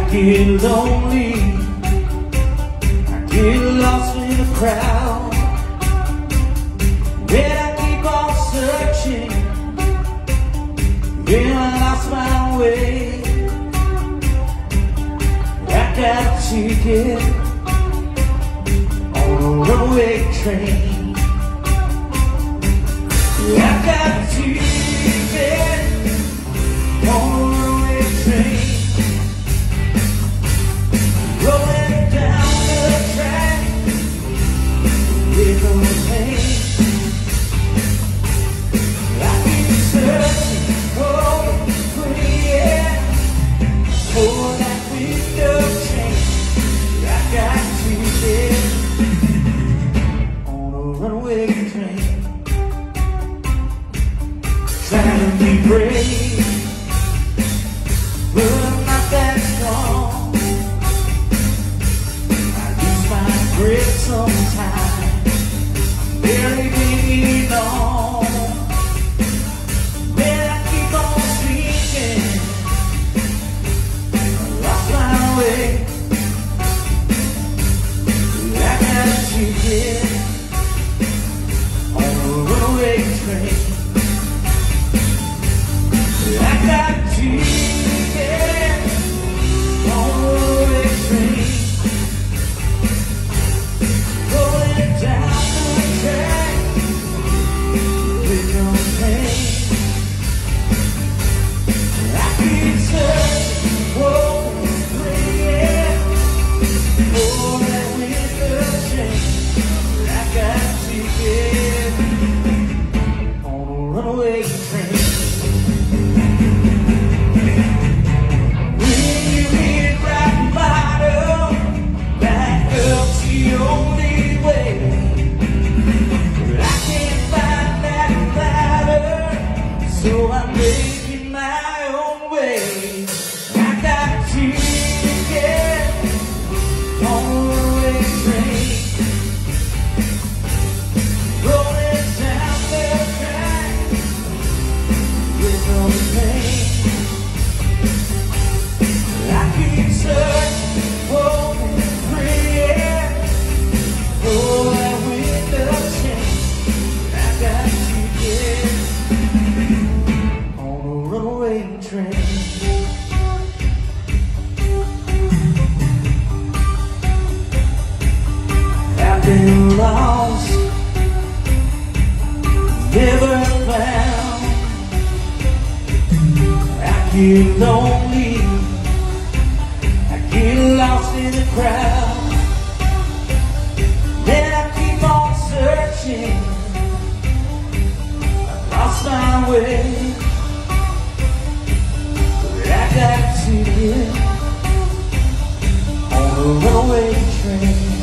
get lonely, I get lost in the crowd. Then I keep on searching, then I lost my way. I got a ticket on a runaway train. I got a ticket on a runaway train. Rolling down the track with no pain. I keep searching for that window change. I got to get on a runaway train. Trying to be brave, but I'm not that strong. I lose my grip sometimes, barely hanging on. Then I keep on speaking, I lost my way. I got a ticket on a runaway train. I got a ticket on a runaway train. Rolling down the track with no pain. I keep searching for that window change. I got a ticket on a runaway train. So I'm making my own way. I got a ticket on a runaway train. Rolling down the track with no pain. I keep searching for that window change. I got a ticket on a runaway train. I've been lost, never found. I get lonely, I get lost in the crowd. Then I keep on searching, I lost my way. I got a ticket on a runaway train.